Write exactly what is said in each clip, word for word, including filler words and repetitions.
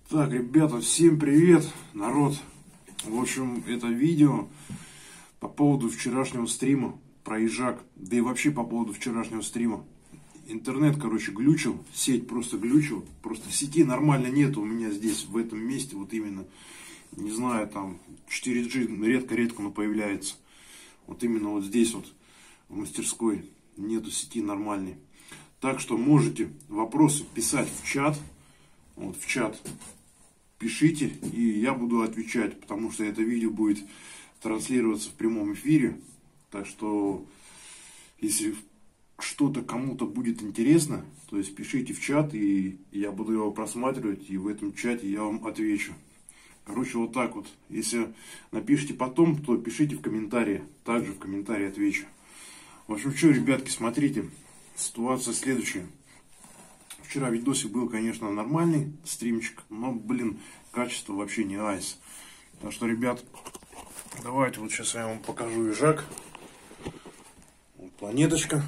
Так, ребята, всем привет, народ. В общем, это видео по поводу вчерашнего стрима про Ижак. Да и вообще по поводу вчерашнего стрима. Интернет, короче, глючил, сеть просто глючила. Просто сети нормально нет у меня здесь, в этом месте, вот именно. Не знаю, там четыре джи редко-редко, но появляется. Вот именно вот здесь вот, в мастерской, нету сети нормальной. Так что можете вопросы писать в чат. Вот в чат пишите, и я буду отвечать, потому что это видео будет транслироваться в прямом эфире. Так что, если что-то кому-то будет интересно, то есть пишите в чат, и я буду его просматривать, и в этом чате я вам отвечу. Короче, вот так вот. Если напишите потом, то пишите в комментарии. Также в комментарии отвечу. В общем, что, ребятки, смотрите. Ситуация следующая. Вчера видосик был, конечно, нормальный стримчик, но, блин, качество вообще не айс. Так что, ребят, давайте вот сейчас я вам покажу Ижак. Вот планеточка.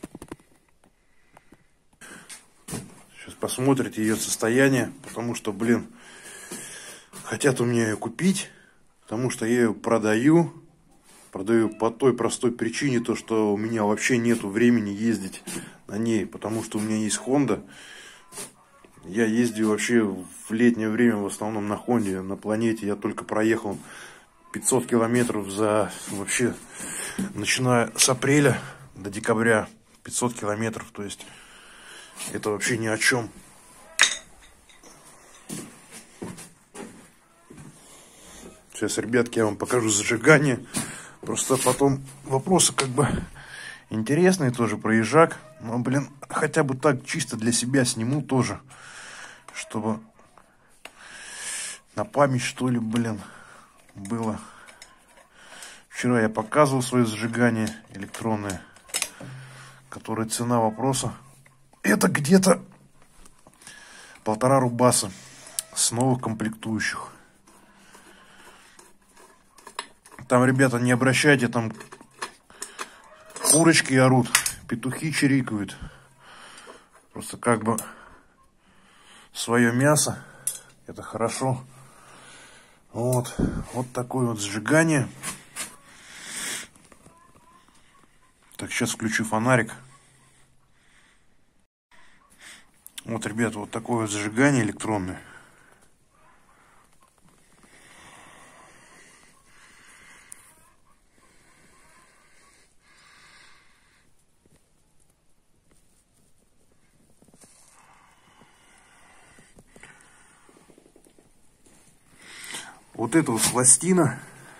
Сейчас посмотрите ее состояние, потому что, блин, хотят у меня ее купить, потому что я ее продаю. Продаю по той простой причине, то что у меня вообще нету времени ездить на ней, потому что у меня есть Honda. Я ездил вообще в летнее время в основном на Хонде, на планете. Я только проехал пятьсот километров за, вообще, начиная с апреля до декабря, пятьсот километров. То есть это вообще ни о чем. Сейчас, ребятки, я вам покажу зажигание. Просто потом вопросы как бы интересные тоже про Ижак. Но, блин, хотя бы так чисто для себя сниму тоже. Чтобы на память, что ли, блин, было. Вчера я показывал свое зажигание электронное, которое цена вопроса. Это где-то полтора рубаса с новых комплектующих. Там, ребята, не обращайте, там курочки орут, петухи чирикают. Просто как бы свое мясо, это хорошо. Вот, вот такое вот сжигание. Так, сейчас включу фонарик. Вот, ребята, вот такое вот зажигание электронное. Вот эта вот пластина,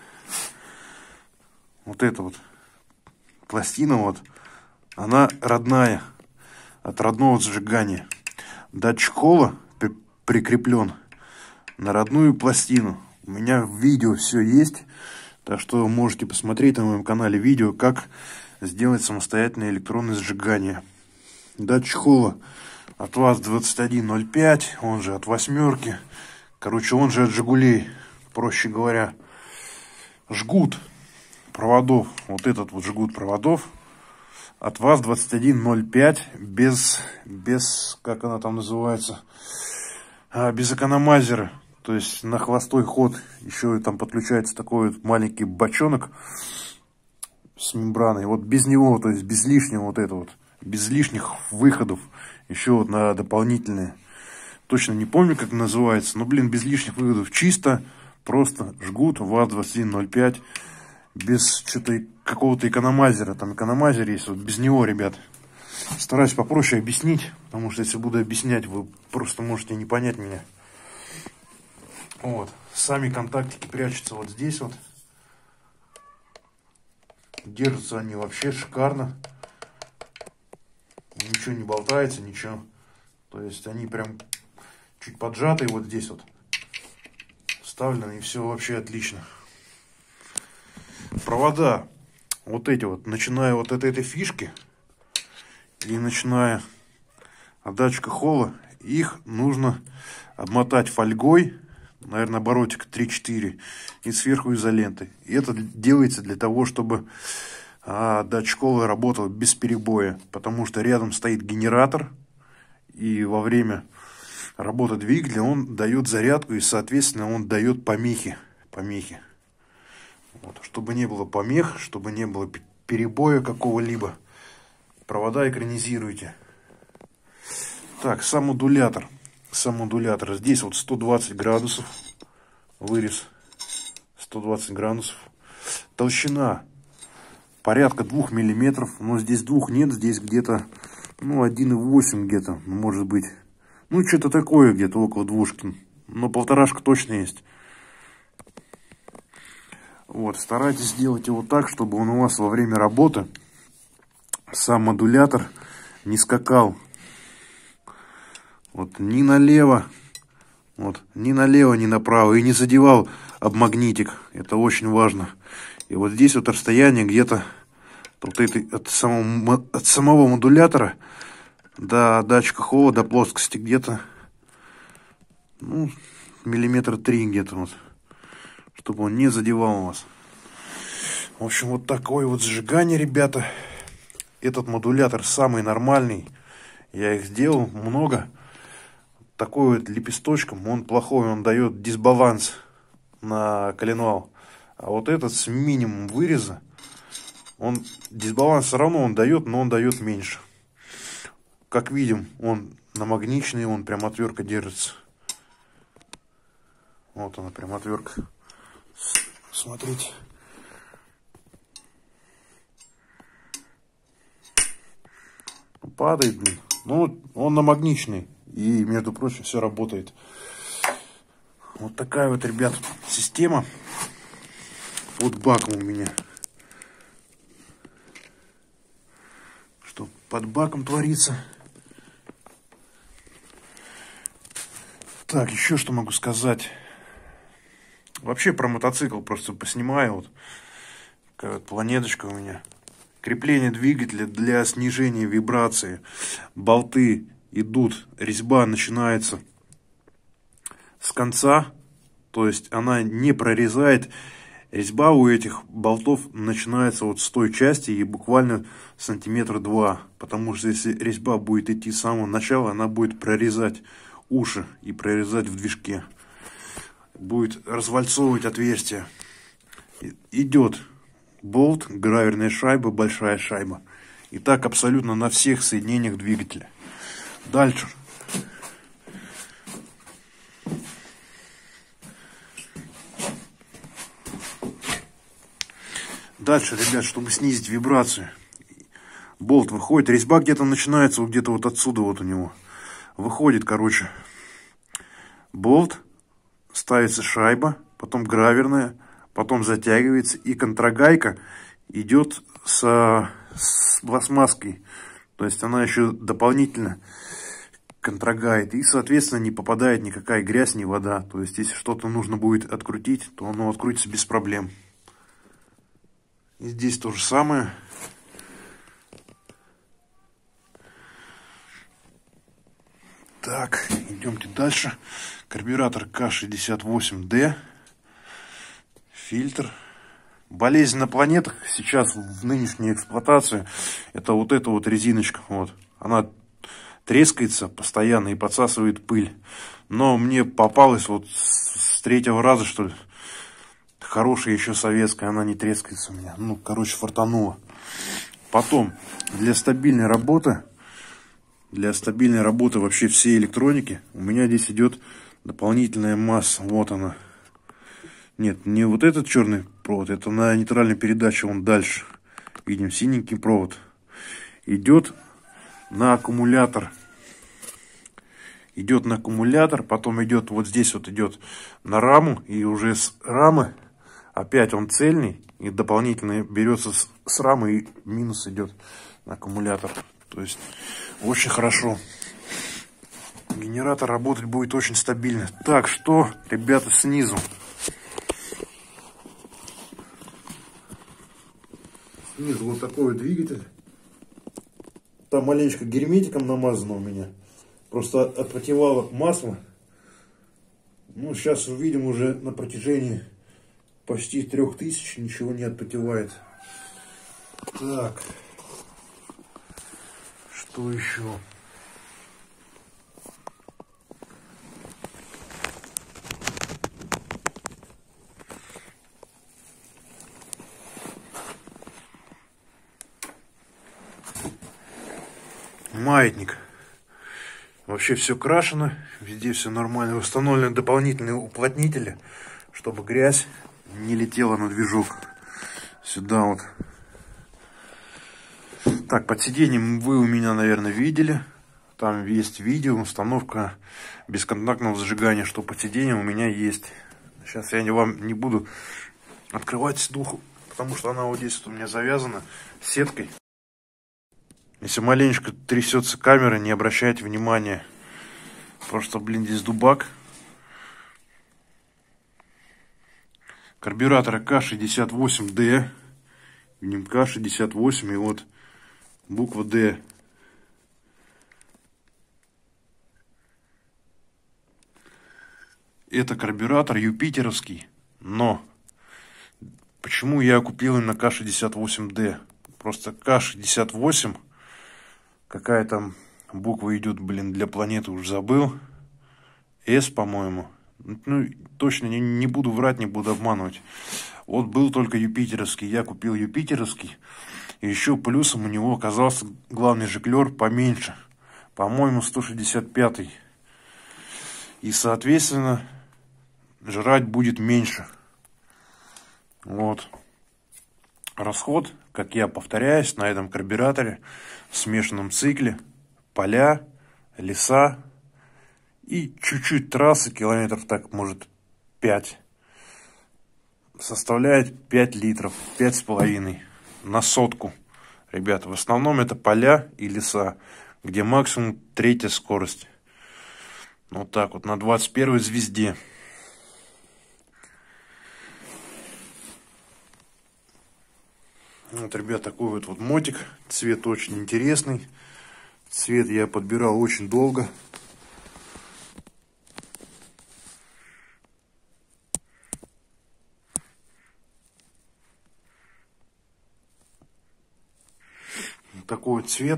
вот эта вот пластина, вот, она родная, от родного зажигания. Датчик холла при прикреплен на родную пластину. У меня в видео все есть, так что можете посмотреть на моем канале видео, как сделать самостоятельное электронное зажигание. Датчик холла от ВАЗ двадцать один ноль пять, он же от восьмерки, короче, он же от Жигулей. Проще говоря, жгут проводов, вот этот вот жгут проводов от ВАЗ двадцать один ноль пять без, без, как она там называется, а, без экономайзера. То есть на холостой ход еще там подключается такой вот маленький бочонок с мембраной. Вот без него, то есть без лишнего вот этого вот, без лишних выходов, еще вот на дополнительные. Точно не помню, как называется, но, блин, без лишних выходов, чисто. Просто жгут ВАЗ двадцать один ноль пять без что-то какого-то экономайзера. Там экономайзер есть, вот без него, ребят. Стараюсь попроще объяснить, потому что если буду объяснять, вы просто можете не понять меня. Вот. Сами контактики прячутся вот здесь вот. Держатся они вообще шикарно. Ничего не болтается, ничего. То есть они прям чуть поджатые вот здесь вот. Вставлены, и все вообще отлично. Провода вот эти вот, начиная вот от этой фишки и начиная от датчика холла, их нужно обмотать фольгой, наверное, оборотик три-четыре, и сверху изолентой. И это делается для того, чтобы а, датчик холла работал без перебоя, потому что рядом стоит генератор, и во время работа двигателя, он дает зарядку и, соответственно, он дает помехи. помехи. Вот. Чтобы не было помех, чтобы не было перебоя какого-либо, провода экранизируйте. Так, сам модулятор. Сам модулятор. Здесь вот сто двадцать градусов вырез. сто двадцать градусов. Толщина порядка двух миллиметров. Но здесь двух нет. Здесь где-то ну, один и восемь где-то, может быть. Ну, что-то такое где-то около двушки. Но полторашка точно есть. Вот, старайтесь сделать его так, чтобы он у вас во время работы, сам модулятор, не скакал. Вот, ни налево, вот, ни налево, ни направо. И не задевал об магнитик. Это очень важно. И вот здесь вот расстояние где-то вот этой, от, самого, от самого модулятора до датчика холода, до плоскости где-то ну, миллиметра три где-то вот. Чтобы он не задевал вас. В общем, вот такое вот зажигание, ребята. Этот модулятор самый нормальный. Я их сделал много. Такой вот лепесточком, он плохой, он дает дисбаланс на коленвал. А вот этот с минимум выреза, он дисбаланс все равно он дает, но он дает меньше. Как видим, он намагниченный, он прям отвертка держится. Вот она, прям отвертка. Смотрите. Падает, блин. Ну, он намагниченный. И, между прочим, все работает. Вот такая вот, ребят, система. Под баком у меня. Что под баком творится. Так, еще что могу сказать. Вообще про мотоцикл просто поснимаю. Вот такая вот планеточка у меня. Крепление двигателя для снижения вибрации. Болты идут, резьба начинается с конца. То есть она не прорезает. Резьба у этих болтов начинается вот с той части и буквально сантиметра два. Потому что если резьба будет идти с самого начала, она будет прорезать уши и прорезать в движке. Будет развальцовывать отверстие. Идет болт, граверная шайба, большая шайба. И так абсолютно на всех соединениях двигателя. Дальше. Дальше, ребят, чтобы снизить вибрацию. Болт выходит. Резьба где-то начинается, вот где-то вот отсюда вот у него. Выходит, короче, болт. Ставится шайба, потом граверная, потом затягивается, и контрагайка идет с, с пластмасской. То есть она еще дополнительно контрагает, и, соответственно, не попадает никакая грязь, ни вода. То есть, если что-то нужно будет открутить, то оно открутится без проблем. И здесь то же самое. Так, идемте дальше. Карбюратор К шестьдесят восемь Д. Фильтр. Болезнь на планетах сейчас в нынешней эксплуатации это вот эта вот резиночка. Вот. Она трескается постоянно и подсасывает пыль. Но мне попалась вот с третьего раза, что ли, хорошая еще советская, она не трескается у меня. Ну, короче, фартануло. Потом, для стабильной работы... Для стабильной работы вообще всей электроники у меня здесь идет дополнительная масса. Вот она. Нет, не вот этот черный провод, это на нейтральной передаче, он дальше. Видим, синенький провод. Идет на аккумулятор. Идет на аккумулятор, потом идет вот здесь вот идет на раму. И уже с рамы опять он цельный. И дополнительно берется с, с рамы и минус идет на аккумулятор. То есть очень хорошо. Генератор работать будет очень стабильно. Так, что, ребята, снизу? Снизу вот такой вот двигатель. Там маленечко герметиком намазано у меня. Просто отпотевало масло. Ну, сейчас увидим уже на протяжении почти трех тысяч ничего не отпотевает. Так. Что еще? маятник. Вообще все крашено, везде все нормально. Установлены дополнительные уплотнители, чтобы грязь не летела на движок. Сюда вот. Так, под сиденьем вы у меня, наверное, видели. Там есть видео, установка бесконтактного зажигания, что под сиденьем у меня есть. Сейчас я вам не буду открывать сидуху, потому что она вот здесь вот у меня завязана сеткой. Если маленечко трясется камера, не обращайте внимания. Просто, блин, здесь дубак. Карбюратора К шестьдесят восемь Д. Видим, К шестьдесят восемь и вот буква Д. Это карбюратор юпитеровский, но почему я купил именно К шестьдесят восемь Д? Просто К шестьдесят восемь, какая там буква идет, блин, для планеты, уже забыл. С, по-моему. Ну, точно не, не буду врать, не буду обманывать. Вот был только юпитеровский, я купил юпитеровский. И еще плюсом у него оказался главный жиклер поменьше. По-моему, сто шестьдесят пятый. И, соответственно, жрать будет меньше. Вот. Расход, как я повторяюсь, на этом карбюраторе в смешанном цикле. Поля, леса и чуть-чуть трассы, километров так, может, пять. Составляет пять литров, пять с половиной на сотку. Ребята, в основном это поля и леса, где максимум третья скорость. Вот так вот, на двадцать первой звезде. Вот, ребят, такой вот, вот мотик. Цвет очень интересный. Цвет я подбирал очень долго. Вот такой вот цвет.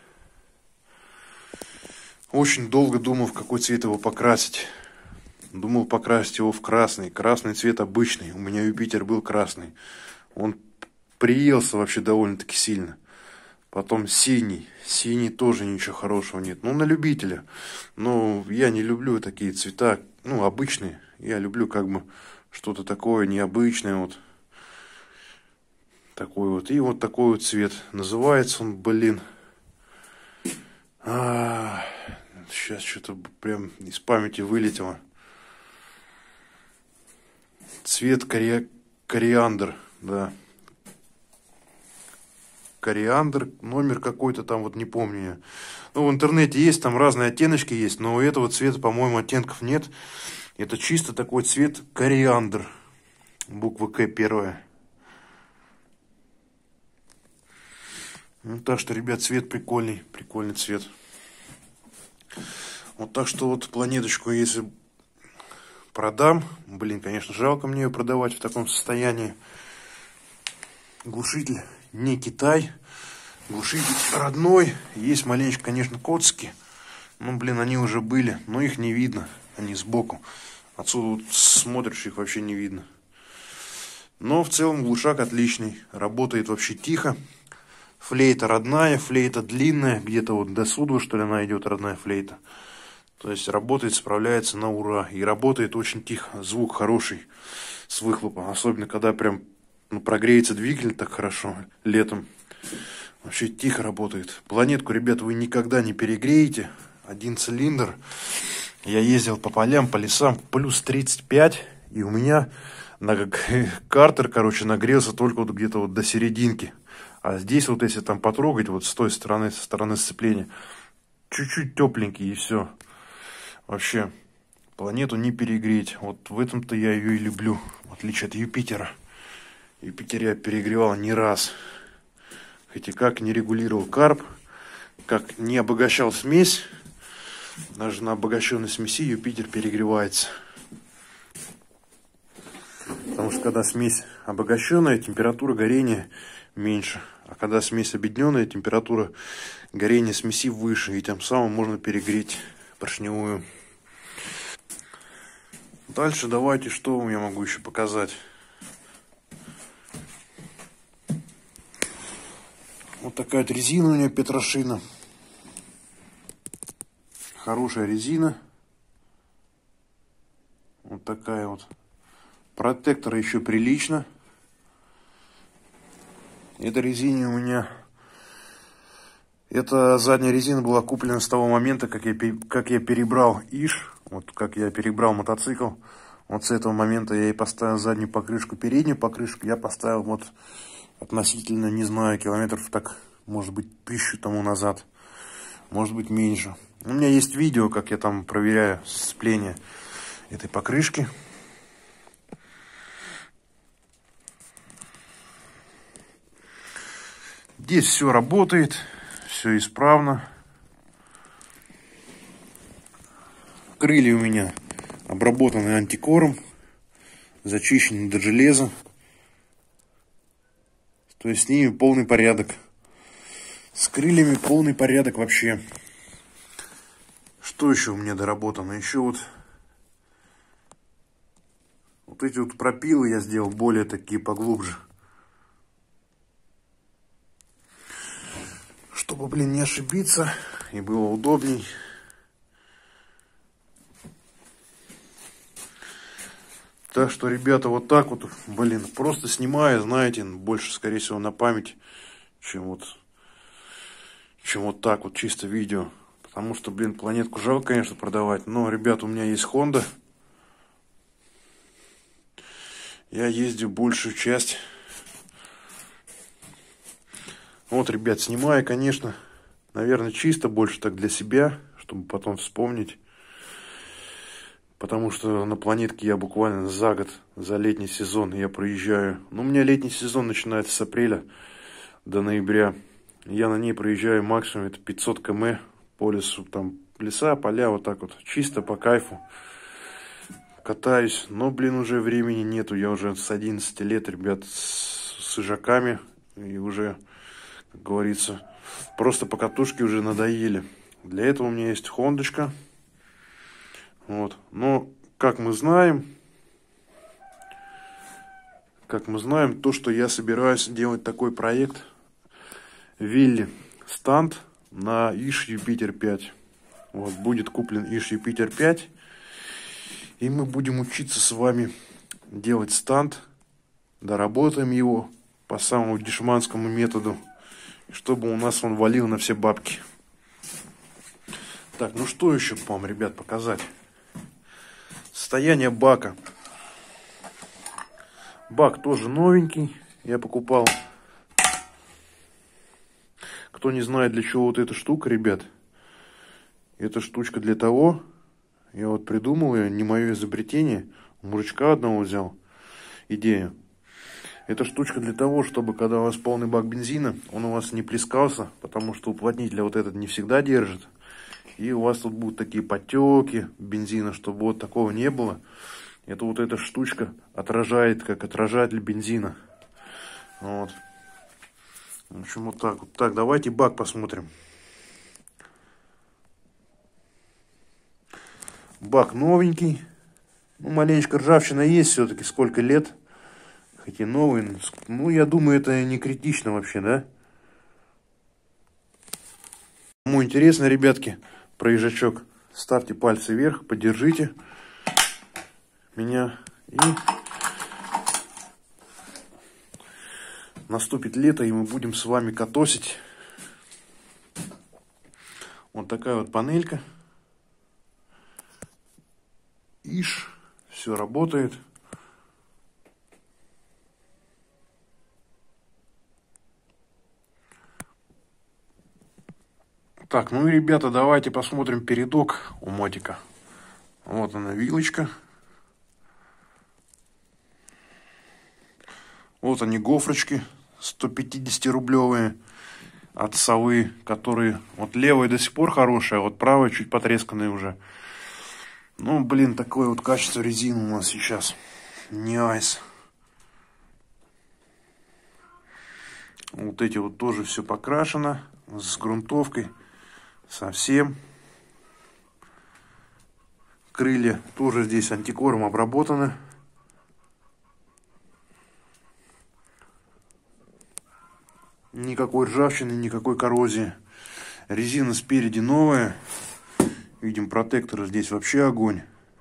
Очень долго думал, в какой цвет его покрасить. Думал покрасить его в красный. Красный цвет обычный. У меня Юпитер был красный. Он приелся вообще довольно-таки сильно. Потом синий. Синий тоже ничего хорошего нет. Ну, на любителя. Но я не люблю такие цвета, ну, обычные. Я люблю как бы что-то такое необычное. Вот. Такой вот. И вот такой вот цвет. Называется он, блин. А, сейчас что-то прям из памяти вылетело. Цвет кори... кориандр. Да. Кориандр, номер какой-то там, вот не помню я. Ну, в интернете есть, там разные оттеночки есть, но у этого цвета, по-моему, оттенков нет. Это чисто такой цвет кориандр. Буква К первая. Ну, так что, ребят, цвет прикольный, прикольный цвет. Вот так что вот планеточку, если продам, блин, конечно, жалко мне ее продавать в таком состоянии. Глушитель не Китай, глушитель родной. Есть маленечко, конечно, коцки. Ну, блин, они уже были, но их не видно. Они сбоку. Отсюда вот смотришь, их вообще не видно. Но в целом глушак отличный. Работает вообще тихо. Флейта родная, флейта длинная. Где-то вот до суда, что ли, она идет, родная флейта. То есть работает, справляется на ура. И работает очень тихо. Звук хороший с выхлопа. Особенно, когда прям ну, прогреется двигатель так хорошо летом. Вообще тихо работает. Планетку, ребят, вы никогда не перегреете. Один цилиндр. Я ездил по полям, по лесам. Плюс тридцать пять. И у меня на, картер, короче, нагрелся только вот где-то вот до серединки. А здесь вот если там потрогать, вот с той стороны, со стороны сцепления, чуть-чуть тепленький и все. Вообще, планету не перегреть. Вот в этом-то я ее и люблю. В отличие от Юпитера. Юпитер я перегревал не раз. Хотя как не регулировал карб, как не обогащал смесь, даже на обогащенной смеси Юпитер перегревается. Потому что когда смесь обогащенная, температура горения меньше. А когда смесь объединенная, температура горения смеси выше. И тем самым можно перегреть поршневую. Дальше давайте, что я могу еще показать. Вот такая вот резина у меня Петрошина. Хорошая резина. Вот такая вот. Протектор еще прилично. Эта резина у меня... Эта задняя резина была куплена с того момента, как я, как я перебрал ИШ. Вот как я перебрал мотоцикл. Вот с этого момента я и поставил заднюю покрышку, переднюю покрышку. Я поставил вот относительно, не знаю, километров так, может быть, тысячу тому назад. Может быть, меньше. У меня есть видео, как я там проверяю сцепление этой покрышки. Здесь все работает, все исправно. Крылья у меня обработаны антикором, зачищены до железа. То есть с ними полный порядок. С крыльями полный порядок вообще. Что еще у меня доработано? Еще вот вот эти вот пропилы я сделал более такие поглубже. Чтобы, блин, не ошибиться и было удобней. Так что, ребята, вот так вот, блин, просто снимаю, знаете, больше, скорее всего, на память, чем вот, чем вот так вот чисто видео. Потому что, блин, планетку жалко, конечно, продавать. Но, ребята, у меня есть Honda. Я ездил большую часть. Вот, ребят, снимаю, конечно, наверное, чисто больше так для себя, чтобы потом вспомнить. Потому что на планетке я буквально за год, за летний сезон я проезжаю. Ну, у меня летний сезон начинается с апреля до ноября. Я на ней проезжаю максимум это пятьсот километров по лесу. Там леса, поля, вот так вот. Чисто по кайфу. Катаюсь. Но, блин, уже времени нету. Я уже с одиннадцати лет, ребят, с, с ижаками. И уже, как говорится, просто по катушке уже надоели. Для этого у меня есть хондочка. Вот. Но, как мы знаем, как мы знаем, то, что я собираюсь делать такой проект, Вилли станд на ИШ Юпитер пять. Вот, будет куплен ИШ Юпитер пять. И мы будем учиться с вами делать станд, доработаем его по самому дешманскому методу, чтобы у нас он валил на все бабки. Так, ну что еще вам, ребят, показать? Состояние бака. Бак тоже новенький. Я покупал. Кто не знает, для чего вот эта штука, ребят. Эта штучка для того. Я вот придумал ее, не мое изобретение. У мужичка одного взял идею. Эта штучка для того, чтобы когда у вас полный бак бензина, он у вас не плескался. Потому что уплотнитель вот этот не всегда держит. И у вас тут будут такие потеки бензина, чтобы вот такого не было. Это вот эта штучка отражает, как отражатель бензина. Вот. В общем, вот так вот. Так, давайте бак посмотрим. Бак новенький. Ну, маленечко ржавчина есть все-таки. Сколько лет. Хотя новый. Ну, я думаю, это не критично вообще, да? Кому интересно, ребятки, про ежачок, ставьте пальцы вверх, поддержите меня. И наступит лето, и мы будем с вами катосить. Вот такая вот панелька. ИШ. Все работает. Так, ну и, ребята, давайте посмотрим передок у мотика. Вот она, вилочка. Вот они, гофрочки сто пятидесятирублевые от совы, которые... Вот левая до сих пор хорошая, вот правая чуть потресканная уже. Ну, блин, такое вот качество резины у нас сейчас. Не айс. Вот эти вот тоже все покрашено. С грунтовкой. Совсем. Крылья тоже здесь антикором обработаны. Никакой ржавчины, никакой коррозии. Резина спереди новая. Видим, протекторы здесь вообще огонь.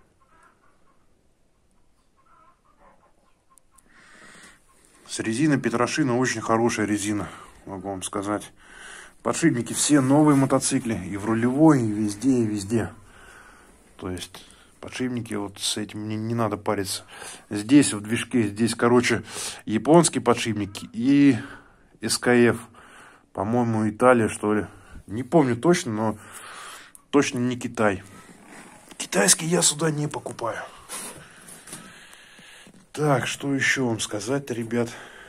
С резиной Петрошина очень хорошая резина, могу вам сказать. Подшипники все новые мотоциклы, и в рулевой, и везде, и везде. То есть подшипники, вот с этим не, не надо париться. Здесь в движке, здесь, короче, японский подшипник и эс ка эф. По-моему, Италия, что ли. Не помню точно, но точно не Китай. Китайский я сюда не покупаю. Так, что еще вам сказать-то, ребят?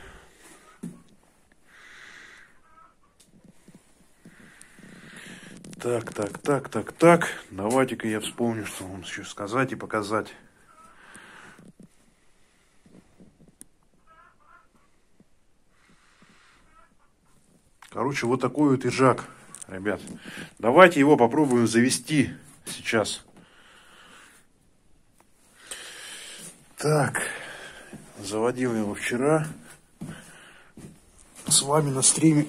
Так, так, так, так, так. Давайте-ка я вспомню, что вам еще сказать и показать. Короче, вот такой вот ижак, ребят. Давайте его попробуем завести сейчас. Так, заводил я его вчера с вами на стриме.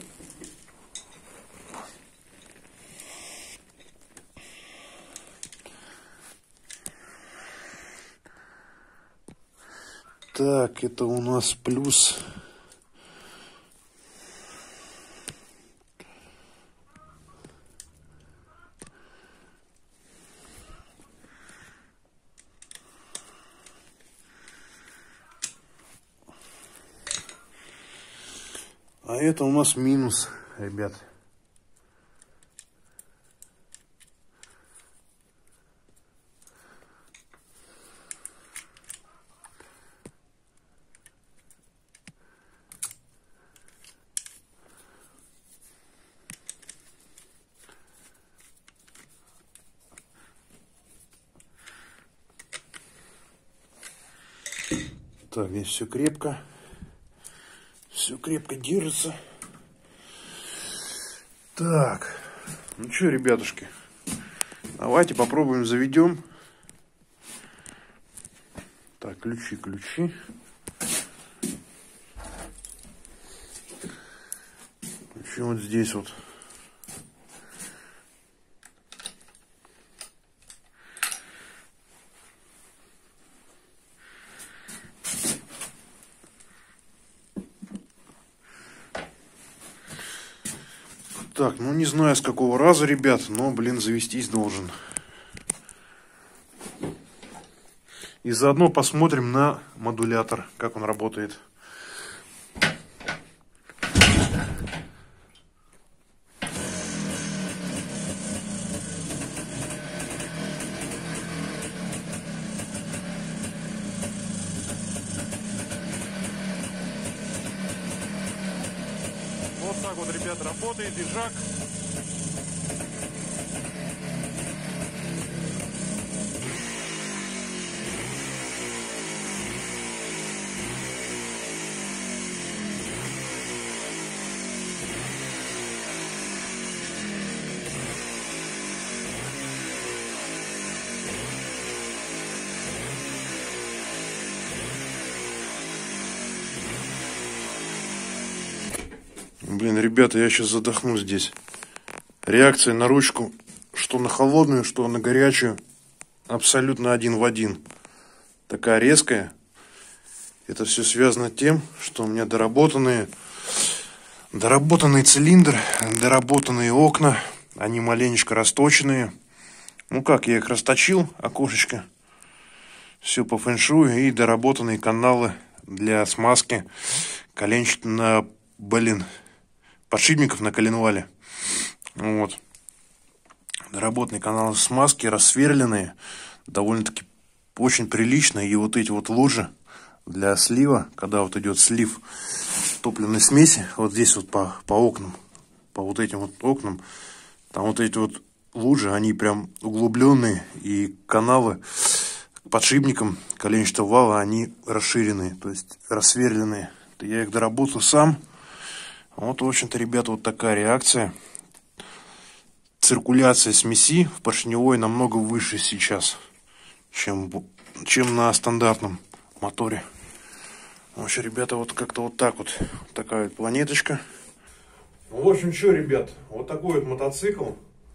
Так, это у нас плюс. А это у нас минус, ребят. Так, здесь все крепко. Все крепко держится. Так, ну что, ребятушки, давайте попробуем заведем. Так, ключи, ключи. Ключи вот здесь вот. Так, ну не знаю с какого раза, ребят, но, блин, завестись должен. И заодно посмотрим на модулятор, как он работает. Вот так вот, ребят, работает ижак. Блин, ребята, я сейчас задохнусь здесь. Реакция на ручку, что на холодную, что на горячую, абсолютно один в один. Такая резкая. Это все связано с тем, что у меня доработанные, доработанный цилиндр, доработанные окна. Они маленечко расточенные. Ну как, я их расточил, окошечко. Все по фэншую. И доработанные каналы для смазки коленчатых на, блин, подшипников на коленвале. Вот. Доработанные каналы смазки, рассверленные. Довольно-таки очень прилично. И вот эти вот лужи для слива, когда вот идет слив топливной смеси, вот здесь вот по, по окнам, по вот этим вот окнам, там вот эти вот лужи, они прям углубленные, и каналы к подшипникам коленчатого вала, они расширенные, то есть рассверленные. Я их доработал сам. Вот, в общем-то, ребята, вот такая реакция. Циркуляция смеси в поршневой намного выше сейчас, чем, чем на стандартном моторе. В общем, ребята, вот как-то вот так вот. Такая вот планеточка. Ну, в общем, что, ребят, вот такой вот мотоцикл.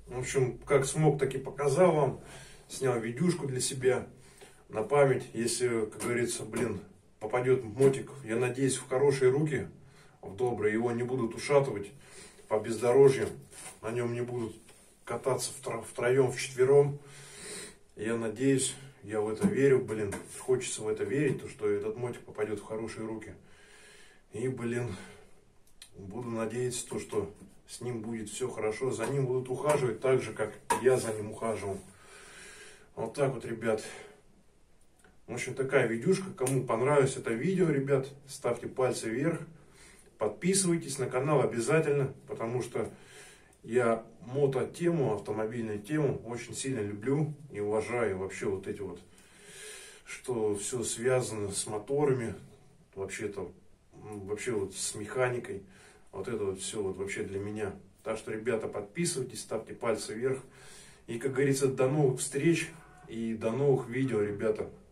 В общем, как смог, так и показал вам. Снял видюшку для себя на память. Если, как говорится, блин, попадет мотик, я надеюсь, в хорошие руки, в добрые, его не будут ушатывать по бездорожью, на нем не будут кататься втроем, вчетвером. Я надеюсь, я в это верю, блин, хочется в это верить, то, что этот мотик попадет в хорошие руки. И, блин, буду надеяться, то, что с ним будет все хорошо, за ним будут ухаживать так же, как я за ним ухаживал. Вот так вот, ребят. В общем, такая видюшка. Кому понравилось это видео, ребят, ставьте пальцы вверх. Подписывайтесь на канал обязательно, потому что я мото-тему, автомобильную тему очень сильно люблю и уважаю. Вообще вот эти вот, что все связано с моторами, вообще-то, вообще вот с механикой. Вот это вот все вот вообще для меня. Так что, ребята, подписывайтесь, ставьте пальцы вверх. И, как говорится, до новых встреч и до новых видео, ребята.